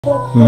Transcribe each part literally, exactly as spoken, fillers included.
Mm.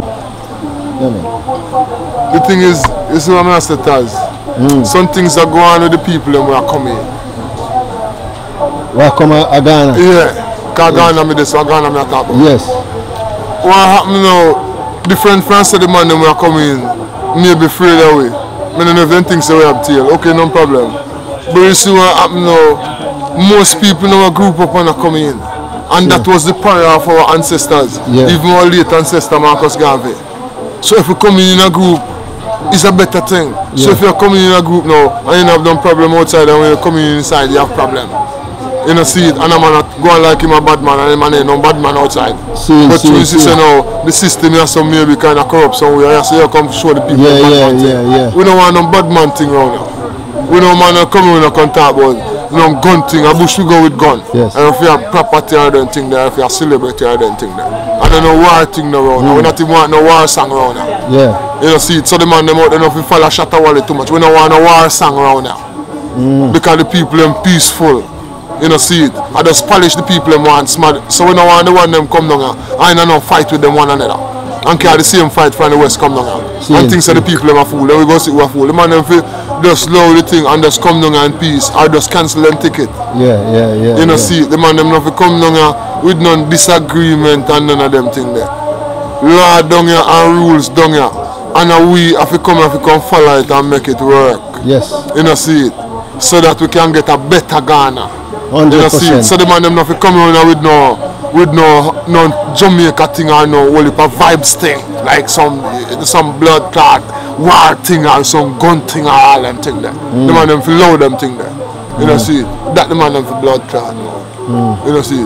The thing is, this is what I said, mm. Some things are going on with the people and we are coming. We are coming to Ghana? Yeah, because yes. Ghana me this, so Ghana me I talk about. Yes. What happened now, different friends of the man when we are coming, maybe afraid away. I don't know if them things we have tail, okay, no problem. But you see what happened now, most people in our group up and are coming in. And yeah. That was the prayer of our ancestors, yeah. Even our late ancestor Marcus Garvey. So if we come in a group, it's a better thing. Yeah. So if you're coming in a group now and you have no problem outside, and when you're coming inside you have problem. You know, see it, and a man go on like him a bad man and a man ain't no bad man outside. See, but see, you see, see now, the system has some maybe kind of corrupt somewhere, so you come show the people yeah, the bad yeah, man yeah, thing. Yeah. We don't want no bad man thing around here. We don't want to come in and contact about no gun thing, a bush we go with gun. Yes. And if you have property or don't think there, if you have celebrity or don't think there. And then no war thing around here. Mm. We not even want no war song around here. Yeah. You know, see it, so the man them out there if you follow Shatta Wally too much. We don't want no war song around here. Mm. Because the people them peaceful. You know, see it. I just polish the people them want smart. So we don't want the one them come down here. I don't know fight with them one another. And carry the same fight from the west come down here. See and think so the people them a fool. Then we go see who a fool. The man them feel just slow the thing and just come down here in peace. Or just cancel them ticket. Yeah, yeah, yeah. You know, yeah. see it. The man them not come down here with no disagreement and none of them thing there. Law down here and rules down here. And we have to come have to come follow it and make it work. Yes. You know, see it. So that we can get a better Ghana. one hundred percent. You know, see, so the man them not come around with no with no no Jamaica thing or no whole heap of vibes thing like some some blood clot war thing or some gun thing or all them thing there. Mm. The man them feel loud them thing there. You mm. know see that the man them for blood clot no. Mm. You know see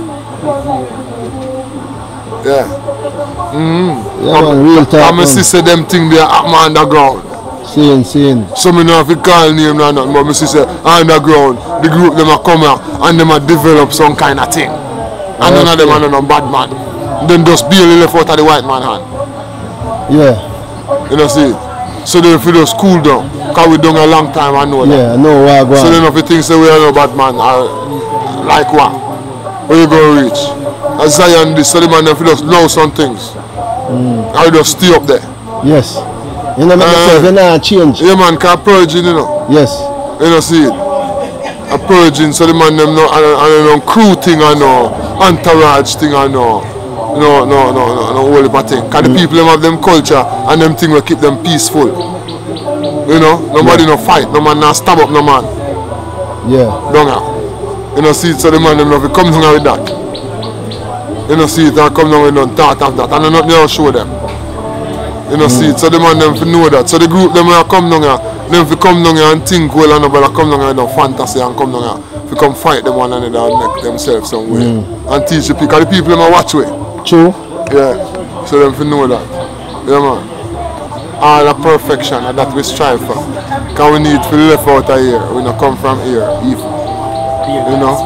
yeah. Mm-hmm. Yeah, man, real talk. I'm sister them thing there at my underground. Seeing, seeing. So me know if you call name or nothing, but me see say underground, the group them a come here and them a develop some kind of thing. And okay. None of them are no bad man. Then just barely left out of the white man hand. Yeah. You know see? So they feel just cool down. Because we done a long time I know that. Yeah, I know where I go. So then if you think say we are no bad man, or like what? Where you gonna reach? As Zion this, so the man them feel just know some things. Mm. I just stay up there. Yes. You know, make uh, yourself, not change. Yeah, man, can purging, you know. Yes. You know, see it. A purging, so the man them no, and, and, and crew thing, I know, entourage thing, I know. No, no, no, no, no, whole heap of thing. Because mm. the people them have them culture and them thing will keep them peaceful. You know, nobody yeah. no fight, no man no stab up no man. Yeah. Down here. You know, see it, so the man them no come down with that. You know, see it, and come down with no thought of that, and they not never show them. You know, mm. see it, so the man them for know that. So the group them will come down here, them for come down here and think well and nobody come down here with no fantasy and come down here for come fight them one another and make themselves some way. Mm. And teach the people, because the people them watch way. True. Yeah, so them for know that. Yeah man. All the perfection and that we strive for. Because we need to live out of here, we not come from here even. You know?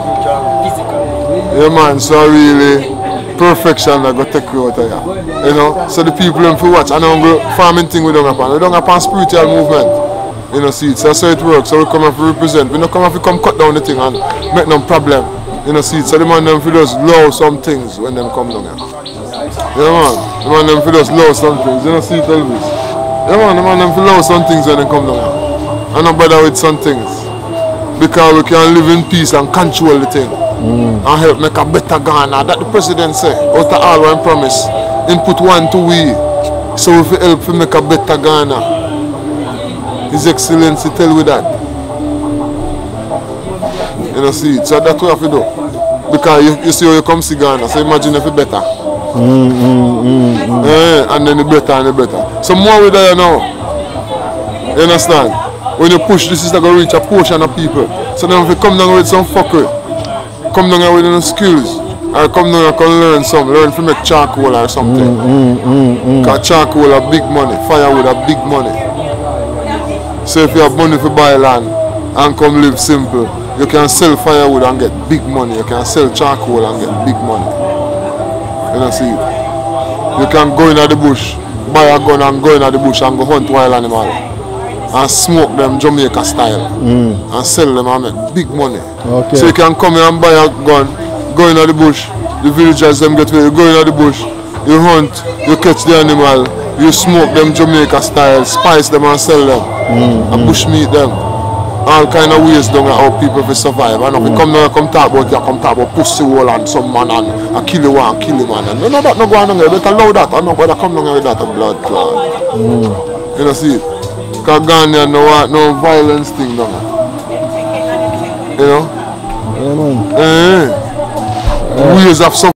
Yeah man, so really perfection that go take you out of here. You know, so the people them for watch and I'm go farming thing we don't have on. We don't have on spiritual movement. You know, see it. So that's how it works. So we come and represent. We don't come and come cut down the thing and make no problem. You know, see it. So the man them for just love some things when them come down here. Yeah man. The man them for just love some things. You know, see it Elvis. Yeah man, the man them for love some things when they come down here. And not bother with some things. Because we can live in peace and control the thing. Mm. And help make a better Ghana. That the president say, out of all one promise, input one to we. So if we help to make a better Ghana. His Excellency tell we that. You know see it. So that's what we have to do. Because you, you see how you come see Ghana. So imagine if it better. Mm, mm, mm, mm. Yeah, and then the better and the better. So more we there now. You understand? When you push this is going to reach a portion of people. So then if you come down with some fuckery. Come down here with no skills, or come down here and learn some, learn to make charcoal or something. Mm, mm, mm, Because mm. charcoal are big money, firewood are big money. So if you have money for buy land and come live simple, you can sell firewood and get big money. You can sell charcoal and get big money. You know see it? You can go in the bush, buy a gun and go in the bush and go hunt wild animals. And smoke them Jamaica style mm. and sell them and make big money. Okay. So you can come here and buy a gun, go in the bush, the villagers them get where you go in the bush, you hunt, you catch the animal, you smoke them Jamaica style, spice them and sell them, Mm, and bush meat them. All kind of ways down how people will survive. And if you come now, come talk about you, come talk about pussy hole and some man and, and kill you and kill him and no, no, that no go on down here. You better allow that. I'm not going to come down here with that a blood clot. mm. You know see it? Because Ghanaian no want no violence thing down here. You know? Yeah, man. Eh. Ways of survival.